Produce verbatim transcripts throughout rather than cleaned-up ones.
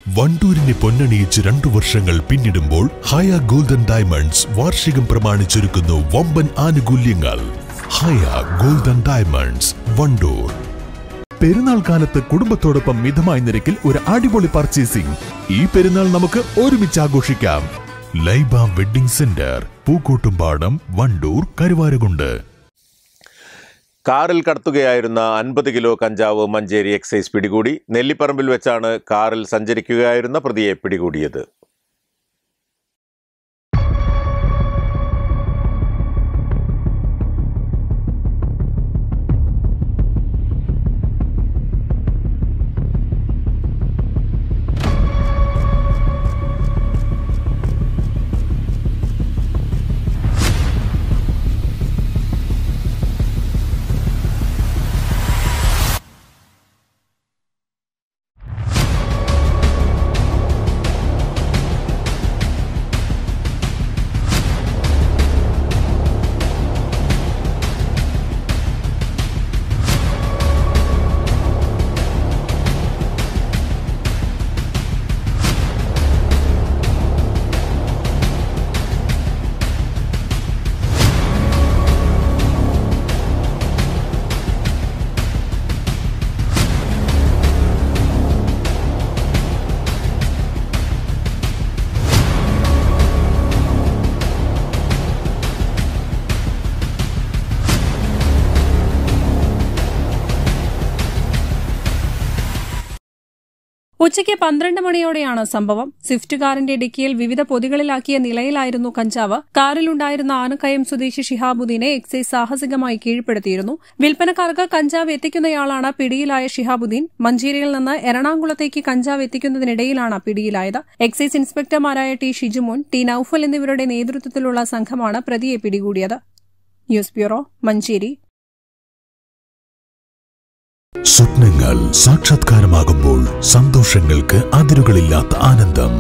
വണ്ടൂരിനെ പൊന്നണിയിച്ച് രണ്ടു വർഷങ്ങൾ പിന്നിടുമ്പോൾ ഹയ ഗോൾഡൻ ഡയമണ്ട്സ് വാർഷികം പ്രമാണിച്ചൊരുക്കുന്നു വമ്പൻ ആനുകൂല്യങ്ങൾ. Haya golden diamonds, Wandoor. പെരുന്നാൾ കാലത്ത് കുടുംബത്തോടൊപ്പം മിതമായ നിരക്കിൽ ഒരു അടിപൊളി പർച്ചേസിംഗ്. ഈ പെരുന്നാൾ നമുക്ക് ഒരുമിച്ച് ആഘോഷിക്കാം. Laiba wedding centre, Pookkottumpadam, Wandoor, Karuvarakundu. കാറിൽ കടത്തുകയായിരുന്ന അൻപത് കിലോ കഞ്ചാവ് മഞ്ചേരി എക്സൈസ് പിടികൂടി. നെല്ലിപ്പറമ്പിൽ വെച്ചാണ് കാറിൽ സഞ്ചരിക്കുകയായിരുന്ന പ്രതിയെ പിടികൂടിയത്. ഉച്ചയ്ക്ക് പന്ത്രണ്ട് മണിയോടെയാണ് സംഭവം. സ്വിഫ്റ്റ് കാറിന്റെ ഡിക്കിയിൽ വിവിധ പൊതികളിലാക്കിയ നിലയിലായിരുന്നു കഞ്ചാവ്. കാറിലുണ്ടായിരുന്ന ആനക്കയം സ്വദേശി ഷിഹാബുദ്ദീനെ എക്സൈസ് സാഹസികമായി കീഴ്പ്പെടുത്തിയിരുന്നു. വിൽപ്പനക്കാർക്ക് കഞ്ചാവ് എത്തിക്കുന്നയാളാണ് പിടിയിലായ ഷിഹാബുദ്ദീൻ. മഞ്ചേരിയിൽ നിന്ന് എറണാകുളത്തേക്ക് കഞ്ചാവ് എത്തിക്കുന്നതിനിടയിലാണ് പിടിയിലായത്. എക്സൈസ് ഇൻസ്പെക്ടർമാരായ ടി ഷിജുമോൻ, ടി നൌഫൽ എന്നിവരുടെ നേതൃത്വത്തിലുള്ള സംഘമാണ് പ്രതിയെ പിടികൂടിയത്. News bureau, Manjeri. സ്വപ്നങ്ങൾ സാക്ഷാത്കാരമാകുമ്പോൾ സന്തോഷങ്ങൾക്ക് അതിരുകളില്ലാത്ത ആനന്ദം.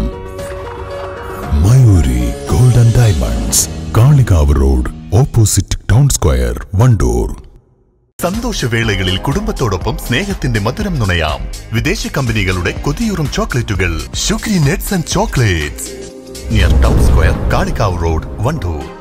Mayoori golden diamonds, Kalikavu road, opposite town square, Wandoor. സന്തോഷവേളകളിൽ കുടുംബത്തോടൊപ്പം സ്നേഹത്തിന്റെ മധുരം നുണയാം. വിദേശ കമ്പനികളുടെ കൊതിയൂറും ചോക്ലേറ്റുകൾ sugary nets and chocolates, near town square, Kalikavu road, Wandoor.